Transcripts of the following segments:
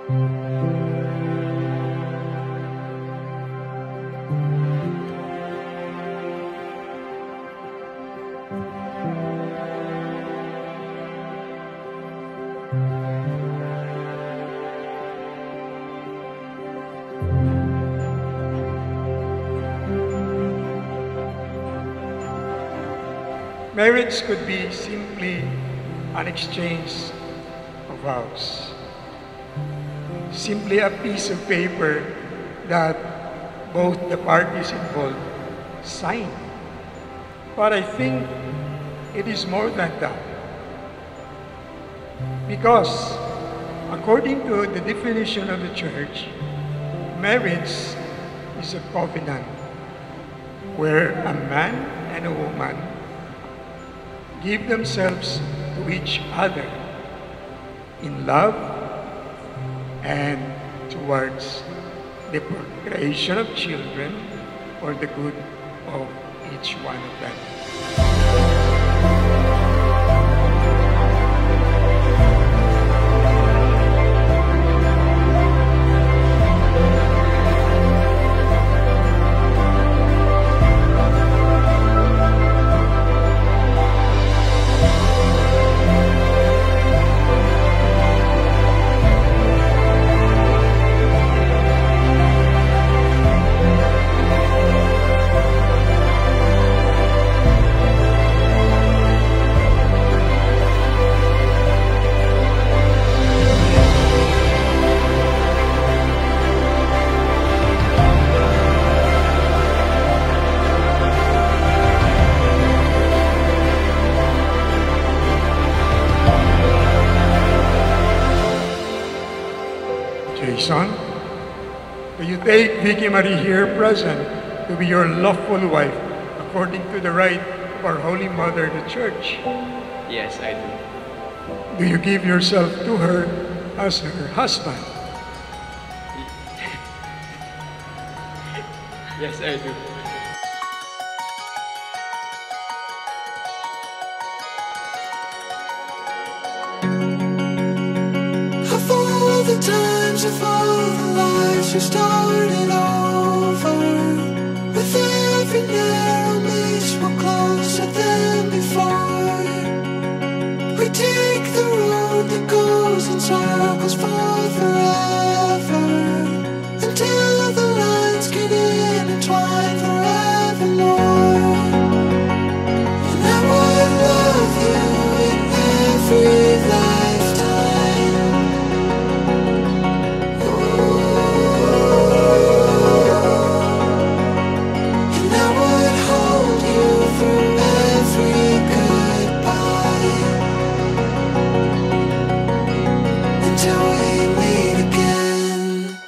Marriage could be simply an exchange of vows. Simply a piece of paper that both the parties involved sign. But I think it is more than that. Because according to the definition of the church, marriage is a covenant where a man and a woman give themselves to each other in love and towards the procreation of children for the good of each one of them. Jason, do you take Vickie Marie here present to be your lawful wife according to the rite of our Holy Mother, the Church? Yes, I do. Do you give yourself to her as her husband? Yes, I do. Of all the times, of all the lives we started over, with every narrow maze we're closer than before. We take the road that goes in circles for forever, until the lines get intertwined forevermore. And I would love you in every lifetime. And I would hold you through every goodbye, until we meet again.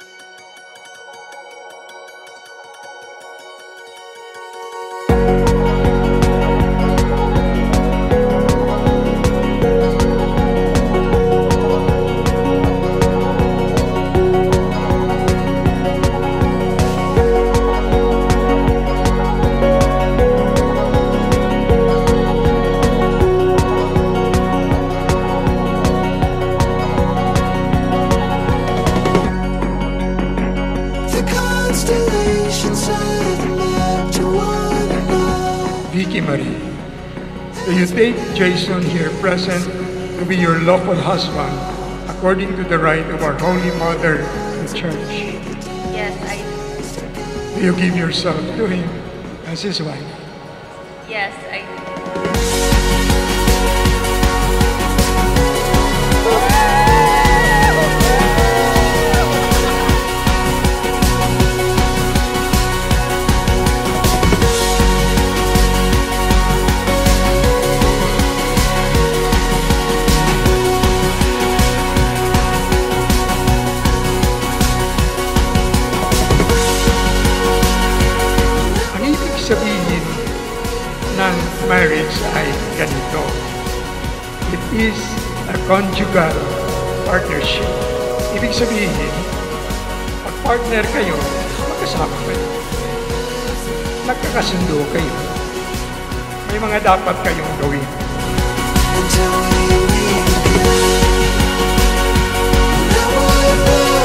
The constellations set them up to one another. Vickie Marie, do you take Jason here present to be your lawful husband according to the rite of our Holy Mother, the Church? Yes, I do. Do you give yourself to him as his wife? Yes, I do. Ang ibig sabihin ng marriage ay ganito. It is a conjugal partnership. Ibig sabihin, pag partner kayo, magkasama kayo. Nagkakasundo kayo. May mga dapat kayong gawin. Until we meet again. And I would love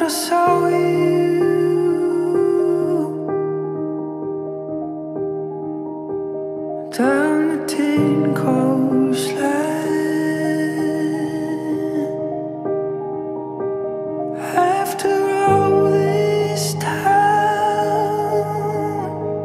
thought I saw you. Down the tin coastline. After all this time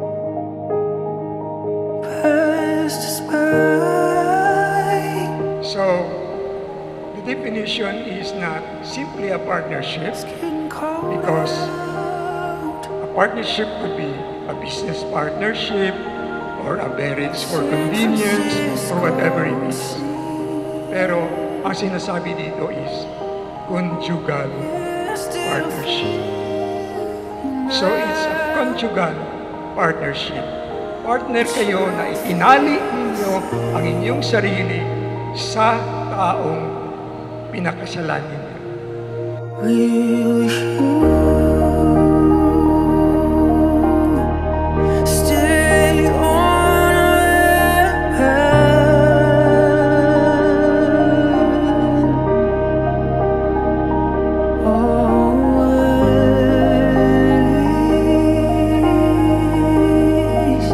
passed us by. So, the definition is not simply a partnership, because a partnership could be a business partnership or a marriage for convenience or whatever it is. Pero ang sinasabi dito is conjugal partnership. So it's a conjugal partnership. Partner kayo na itinali ninyo ang inyong sarili sa taong pinakasalan ninyo. Will you stay on always,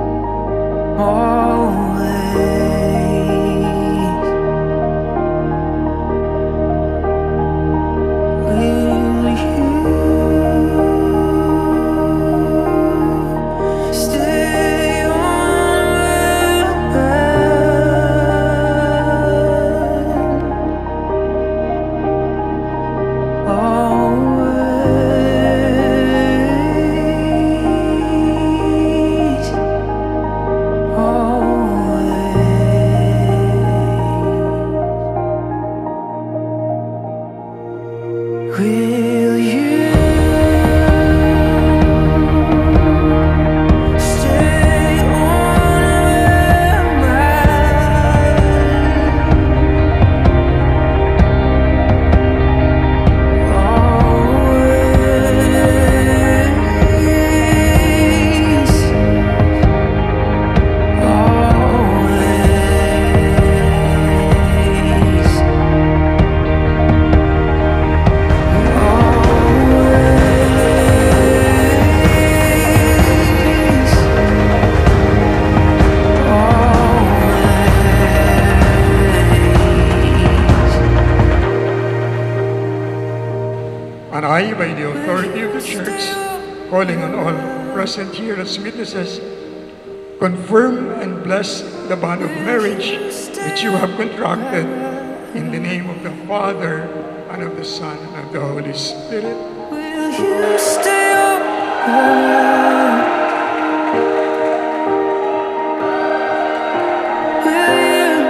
always? Will you stay on always, always? Will you stay on And I, by the authority of the church, calling on all present here as witnesses, confirm and bless the bond of marriage which you have contracted in the name of the Father, and of the Son, and of the Holy Spirit. Will you stay up? Will you?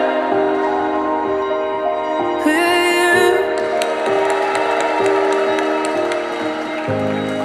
Will you?